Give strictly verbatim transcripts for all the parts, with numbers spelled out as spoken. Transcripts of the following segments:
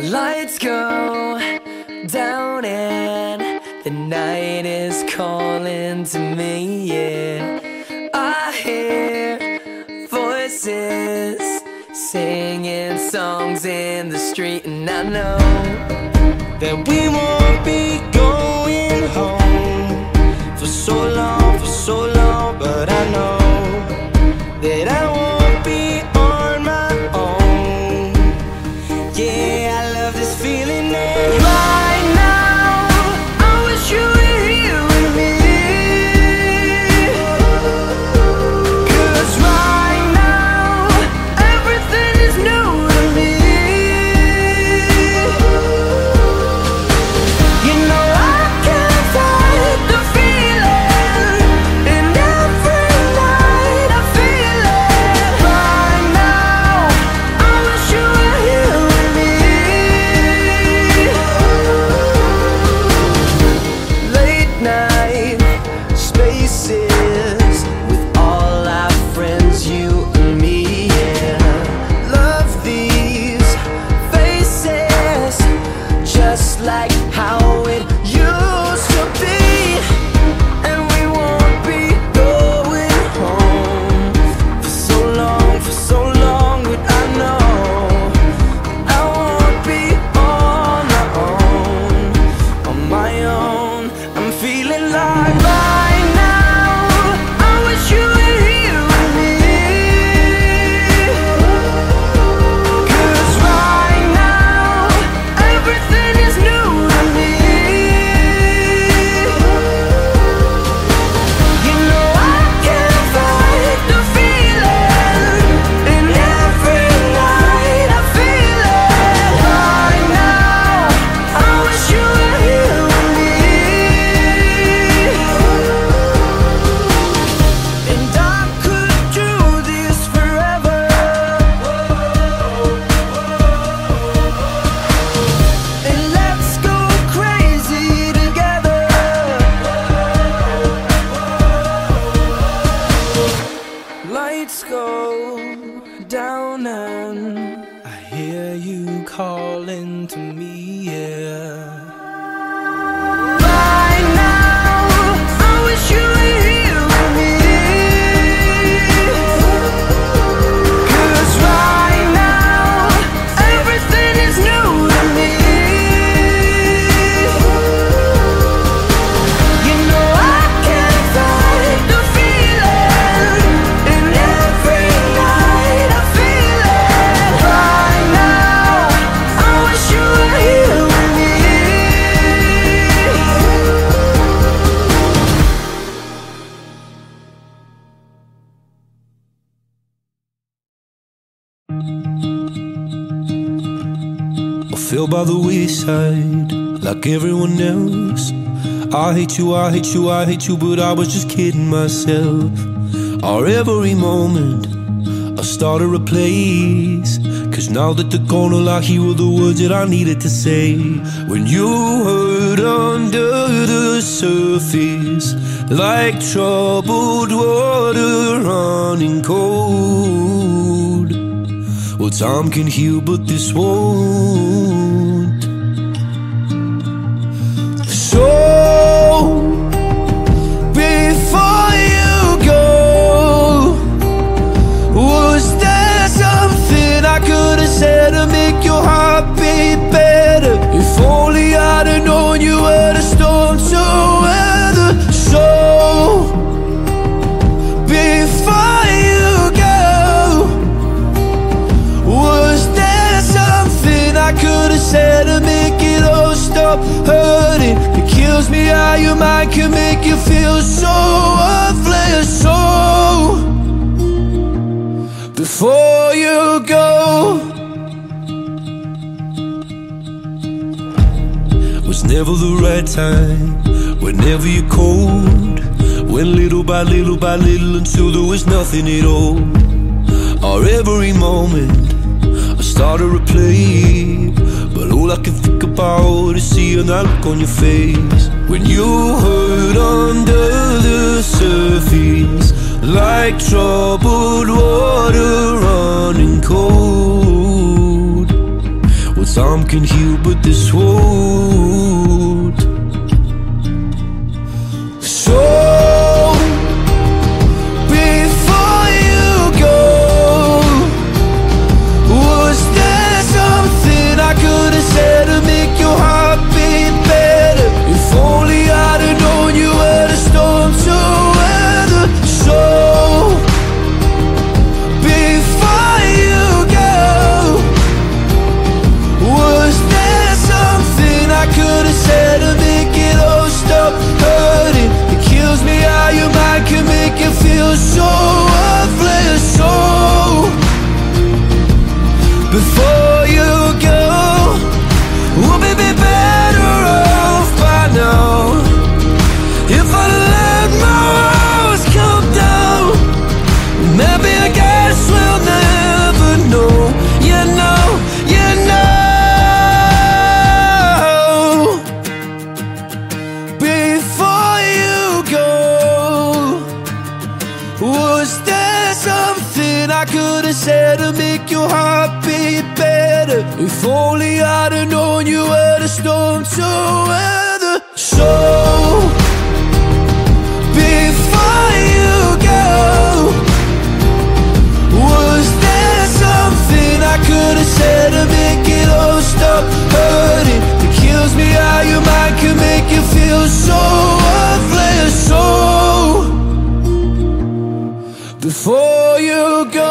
Lights go down and the night is calling to me, yeah. I hear voices singing songs in the street, and I know that we won't be going home for so long, for so long. But I know that I won't be on my own. Yeah, I love this feeling that right now I wish you were here with me. 'Cause right now everything is new to me. You know I can't fight the feeling, and every night I feel it. Right now I wish you were here with me. Late night spaces with all our friends, you and me, yeah. Love these faces just like how it used to be. And we won't be going home for so long, for so long. But I know I won't be on my own, on my own. I'm feeling like right now I wish you were here with me. 'Cause right now everything is new to me. You know I can't fight the feeling, and every night I feel it. Right now I wish you were here with me. And I could do this forever. And let's go crazy together. Lights go down and I hear you calling to me, yeah. Right now I wish you were here with me. 'Cause right now everything is new to me. You know I can't fight the feeling, and every night I feel it. Right now I wish you were here with me. I fell by the wayside like everyone else. I hate you, I hate you, I hate you, but I was just kidding myself. Our every moment I started a place, 'cause now that they're gone, all I hear were the words that I needed to say. When you hurt under the surface, like troubled water running cold. Well, time can heal, but this won't. So, before you go, was there something I could have said to make your heart beat better? If only I'd have known you were the storm to weather. So, before you go, was there something I could have said to make it all stop hurting? It kills me how your mind can make you feel so worthless. So, before you go, was never the right time, whenever you're cold. Went little by little by little until there was nothing at all. Our every moment I started to play, but all I can think about is seeing that look on your face. When you hurt under the surface, like troubled water running cold. Well, time can heal I could have said to make your heart beat better. If only I'd have known you were the storm to weather. So before you go, was there something I could have said to make it all stop hurting? It kills me how your mind can make you feel so worthless. So before you go,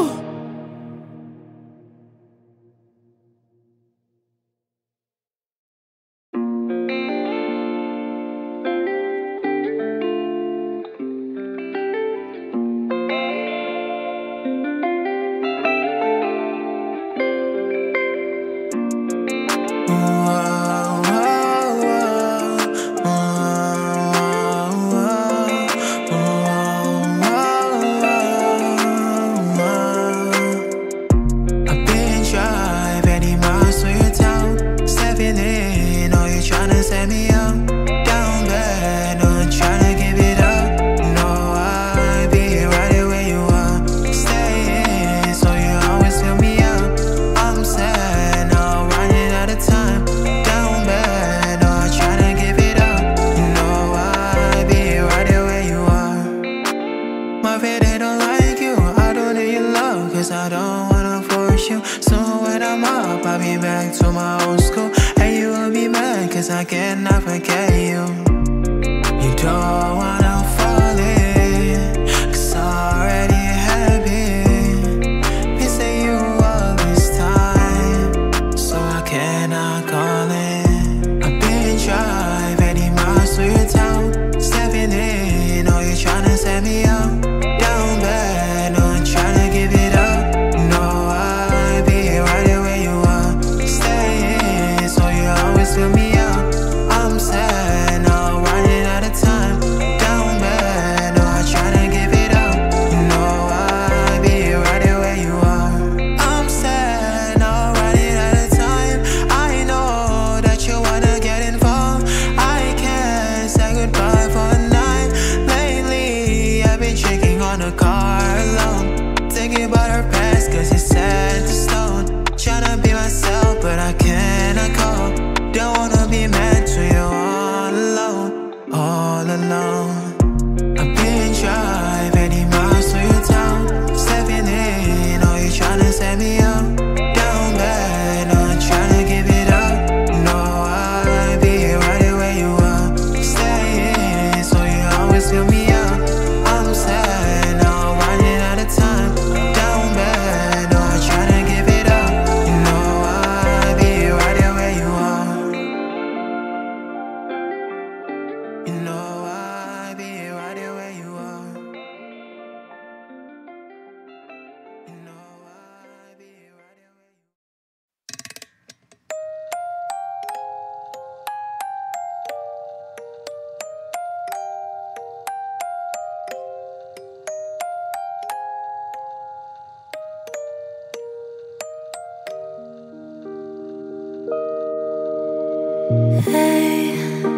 hey,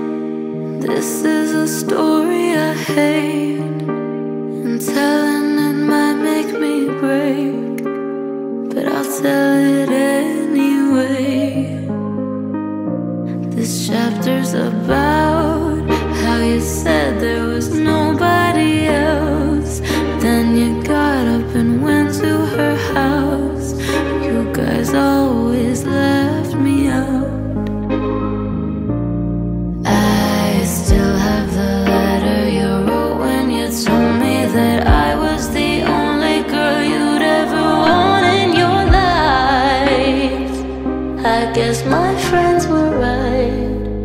this is a story I hate, and telling it might make me break, but I'll tell it anyway. This chapter's about how you said there was nobody else, then you got up and went to her house. You guys always left me out. I still have the letter you wrote when you told me that I was the only girl you'd ever want in your life. I guess my friends were right.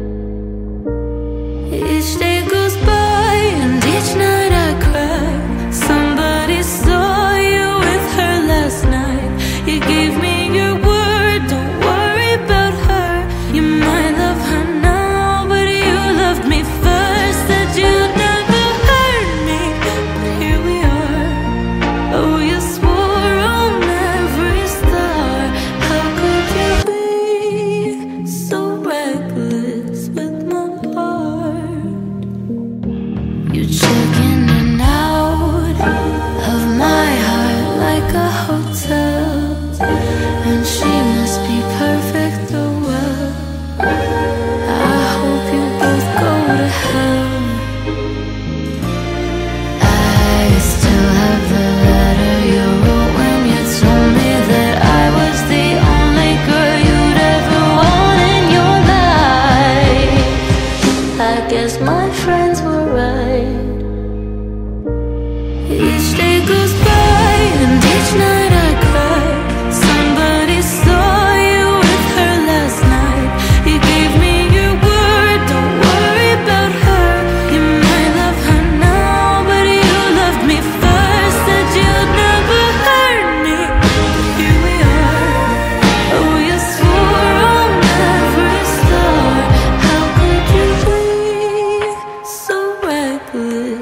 Each day goes by and each night I cry. Somebody saw you with her last night. You gave me your word, don't worry about her. You might love her now, but you loved me first. Said you'd never hurt me, but here we are. Oh, you swore on every star. How could you be so reckless with my heart? You check in and out of my heart like a goes by and each night I cry. Somebody saw you with her last night. You gave me your word, don't worry about her. You might love her now, but you loved me first. Said you'd never hurt me. Here we are. Oh, you swore I'll never start. How could you be so reckless?